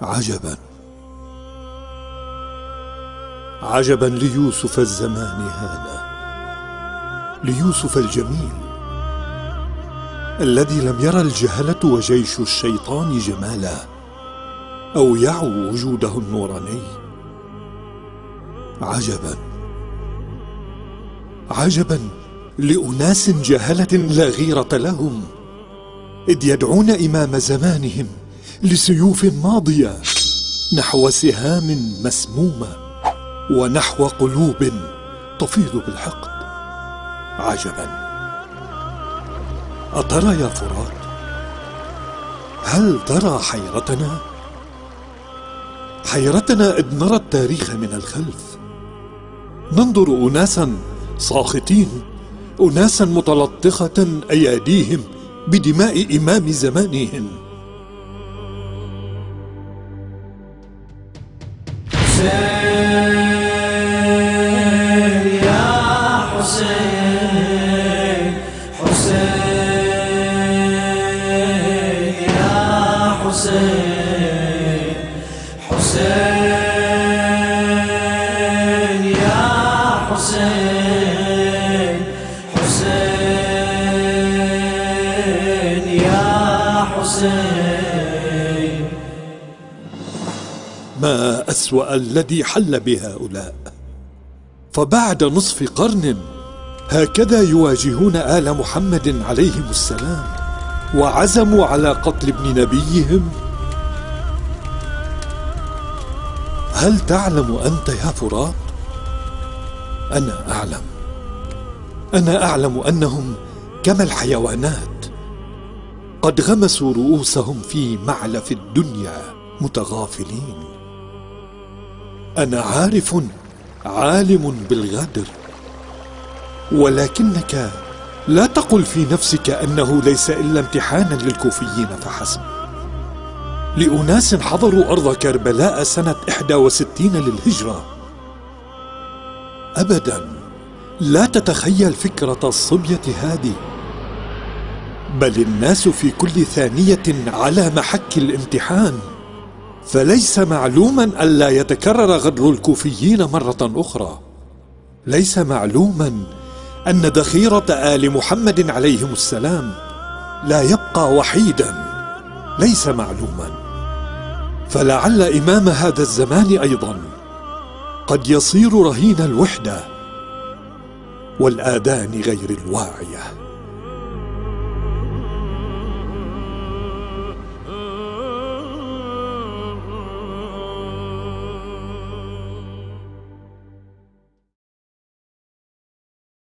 عجبا عجبا ليوسف الزمان هذا، ليوسف الجميل الذي لم يرى الجهلة وجيش الشيطان جمالا أو يعو وجوده النوراني. عجبا عجبا لأناس جهلة لا غيرة لهم، إذ يدعون إمام زمانهم لسيوف ماضية نحو سهام مسمومة ونحو قلوب تفيض بالحقد. عجبا. أترى يا فرات؟ هل ترى حيرتنا؟ حيرتنا إذ نرى التاريخ من الخلف، ننظر أناسا ساخطين، أناسا متلطخة أياديهم بدماء إمام زمانهم. حسين يا حسين، حسين يا حسين، حسين يا حسين، حسين يا حسين. ما أسوأ الذي حل بهؤلاء، فبعد نصف قرن هكذا يواجهون آل محمد عليهم السلام وعزموا على قتل ابن نبيهم. هل تعلم أنت يا فرات؟ أنا أعلم أنهم كما الحيوانات قد غمسوا رؤوسهم في معلف الدنيا متغافلين. أنا عارف عالم بالغدر، ولكنك لا تقل في نفسك أنه ليس إلا امتحانا للكوفيين فحسب، لأناس حضروا أرض كربلاء سنة 61 للهجرة. أبدا لا تتخيل فكرة الصبية هذه، بل الناس في كل ثانية على محك الامتحان، فليس معلوما ألا يتكرر غدر الكوفيين مرة أخرى. ليس معلوما أن ذخيرة آل محمد عليهم السلام لا يبقى وحيدا. ليس معلوما، فلعل إمام هذا الزمان أيضا قد يصير رهين الوحدة والآذان غير الواعية.